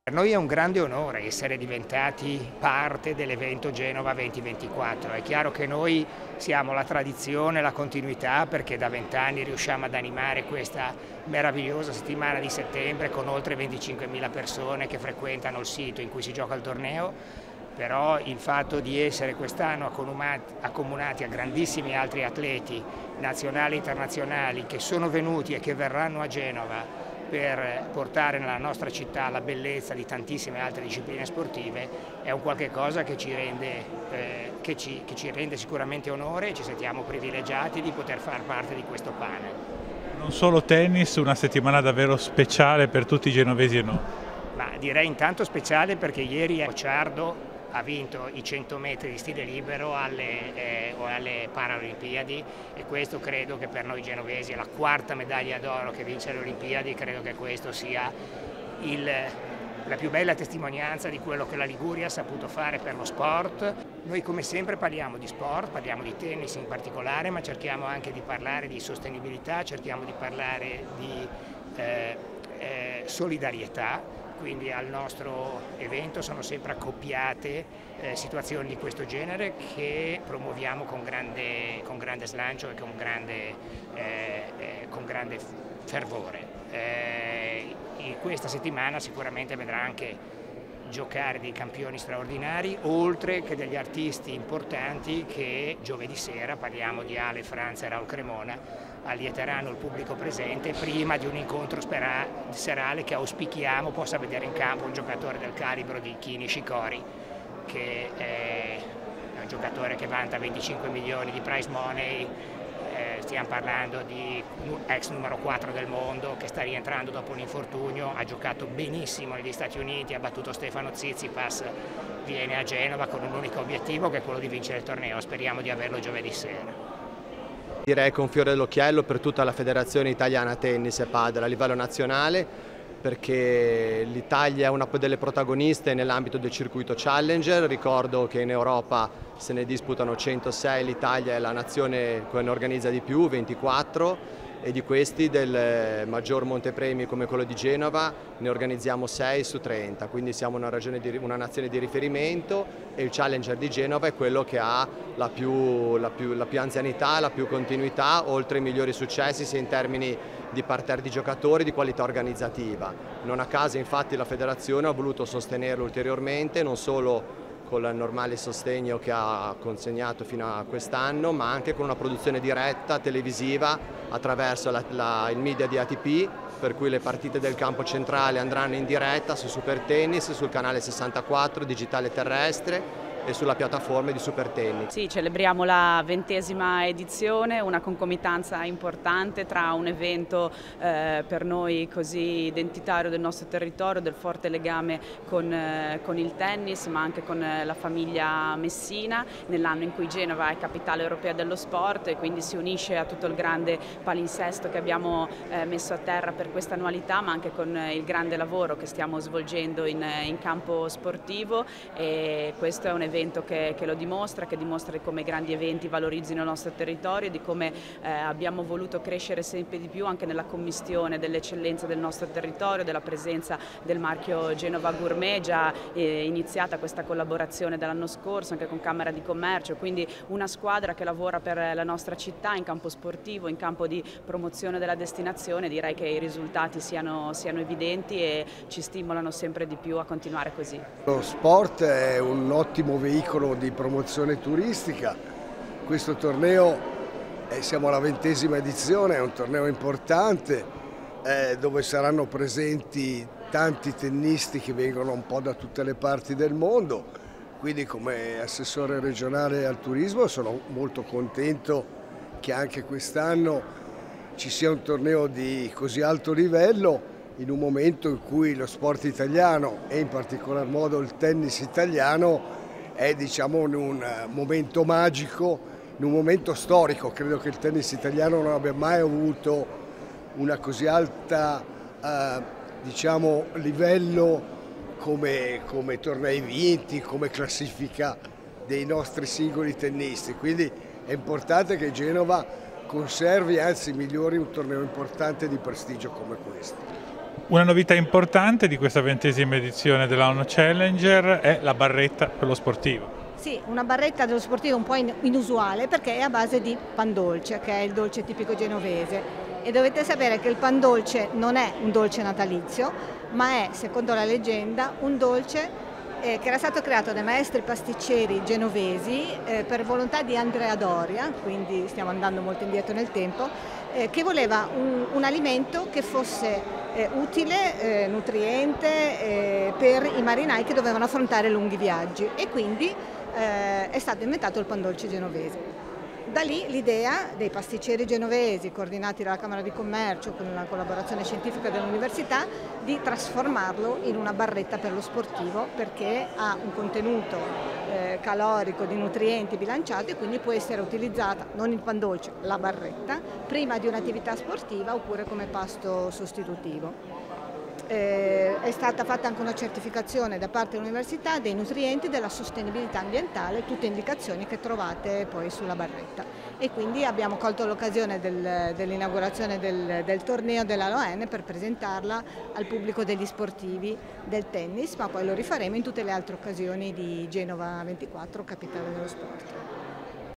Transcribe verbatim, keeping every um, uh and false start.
Per noi è un grande onore essere diventati parte dell'evento Genova duemilaventiquattro. È chiaro che noi siamo la tradizione, la continuità, perché da vent'anni riusciamo ad animare questa meravigliosa settimana di settembre con oltre venticinquemila persone che frequentano il sito in cui si gioca il torneo. Però il fatto di essere quest'anno accomunati a grandissimi altri atleti nazionali e internazionali che sono venuti e che verranno a Genova per portare nella nostra città la bellezza di tantissime altre discipline sportive è un qualche cosa che ci rende, eh, che ci, che ci rende sicuramente onore e ci sentiamo privilegiati di poter far parte di questo panel. Non solo tennis, una settimana davvero speciale per tutti i genovesi e no? Ma direi intanto speciale perché ieri Bocciardo ha vinto i cento metri di stile libero alle, eh, o alle Paralimpiadi e questo credo che per noi genovesi è la quarta medaglia d'oro che vince alle Olimpiadi. Credo che questo sia il, la più bella testimonianza di quello che la Liguria ha saputo fare per lo sport. Noi come sempre parliamo di sport, parliamo di tennis in particolare, ma cerchiamo anche di parlare di sostenibilità, cerchiamo di parlare di eh, eh, solidarietà. Quindi al nostro evento sono sempre accoppiate eh, situazioni di questo genere che promuoviamo con grande, con grande slancio e con grande, eh, eh, con grande fervore. Eh, in questa settimana sicuramente vedrà anche giocare dei campioni straordinari, oltre che degli artisti importanti che giovedì sera, parliamo di Ale Franza e Raul Cremona, allieteranno il pubblico presente prima di un incontro serale che auspichiamo possa vedere in campo un giocatore del calibro di Kini Shikori, che è un giocatore che vanta venticinque milioni di prize money. Eh, stiamo parlando di ex numero quattro del mondo che sta rientrando dopo un infortunio, ha giocato benissimo negli Stati Uniti, ha battuto Stefano Tsitsipas, viene a Genova con un unico obiettivo che è quello di vincere il torneo, speriamo di averlo giovedì sera. Direi che un fiore all'occhiello per tutta la Federazione Italiana Tennis e Padel a livello nazionale, perché l'Italia è una delle protagoniste nell'ambito del circuito Challenger. Ricordo che in Europa se ne disputano centosei, l'Italia è la nazione che ne organizza di più, ventiquattro, e di questi del maggior montepremi come quello di Genova ne organizziamo sei su trenta, quindi siamo una, di, una nazione di riferimento e il Challenger di Genova è quello che ha la più, la più, la più anzianità, la più continuità, oltre ai migliori successi sia in termini di parterre di giocatori, di qualità organizzativa. Non a caso infatti la federazione ha voluto sostenerlo ulteriormente, non solo con il normale sostegno che ha consegnato fino a quest'anno, ma anche con una produzione diretta televisiva attraverso la, la, il media di A T P, per cui le partite del campo centrale andranno in diretta su Super Tennis, sul canale sessantaquattro digitale terrestre e sulla piattaforma di Super Tennis. Sì, celebriamo la ventesima edizione, una concomitanza importante tra un evento eh, per noi così identitario del nostro territorio, del forte legame con, eh, con il tennis, ma anche con eh, la famiglia messina, nell'anno in cui Genova è capitale europea dello sport e quindi si unisce a tutto il grande palinsesto che abbiamo eh, messo a terra per questa annualità, ma anche con eh, il grande lavoro che stiamo svolgendo in, in campo sportivo, e questo è un evento Che, che lo dimostra, che dimostra di come i grandi eventi valorizzino il nostro territorio e di come eh, abbiamo voluto crescere sempre di più anche nella commistione dell'eccellenza del nostro territorio, della presenza del marchio Genova Gourmet, già eh, iniziata questa collaborazione dall'anno scorso anche con Camera di Commercio, quindi una squadra che lavora per la nostra città in campo sportivo, in campo di promozione della destinazione. Direi che i risultati siano, siano evidenti e ci stimolano sempre di più a continuare così. Lo sport è un ottimo veicolo di promozione turistica. Questo torneo, eh, siamo alla ventesima edizione, è un torneo importante eh, dove saranno presenti tanti tennisti che vengono un po' da tutte le parti del mondo, quindi come assessore regionale al turismo sono molto contento che anche quest'anno ci sia un torneo di così alto livello in un momento in cui lo sport italiano e in particolar modo il tennis italiano è, diciamo, in un momento magico, in un momento storico. Credo che il tennis italiano non abbia mai avuto una così alta eh, diciamo, livello come, come tornei vinti, come classifica dei nostri singoli tennisti. Quindi è importante che Genova conservi, anzi migliori, un torneo importante di prestigio come questo. Una novità importante di questa ventesima edizione dell'A O N Challenger è la barretta per lo sportivo. Sì, una barretta dello sportivo un po' inusuale perché è a base di pan dolce, che è il dolce tipico genovese. E dovete sapere che il pan dolce non è un dolce natalizio, ma è, secondo la leggenda, un dolce eh, che era stato creato dai maestri pasticceri genovesi eh, per volontà di Andrea Doria, quindi stiamo andando molto indietro nel tempo, eh, che voleva un, un alimento che fosse eh, utile, eh, nutriente eh, per i marinai che dovevano affrontare lunghi viaggi, e quindi eh, è stato inventato il pan dolce genovese. Da lì l'idea dei pasticceri genovesi, coordinati dalla Camera di Commercio con la collaborazione scientifica dell'Università, di trasformarlo in una barretta per lo sportivo, perché ha un contenuto eh, calorico di nutrienti bilanciato e quindi può essere utilizzata, non il pan dolce, la barretta, prima di un'attività sportiva oppure come pasto sostitutivo. Eh, è stata fatta anche una certificazione da parte dell'Università dei nutrienti, della sostenibilità ambientale, tutte indicazioni che trovate poi sulla barretta, e quindi abbiamo colto l'occasione del, dell'inaugurazione del, del torneo dell'A O N per presentarla al pubblico degli sportivi del tennis, ma poi lo rifaremo in tutte le altre occasioni di Genova ventiquattro, capitale dello sport.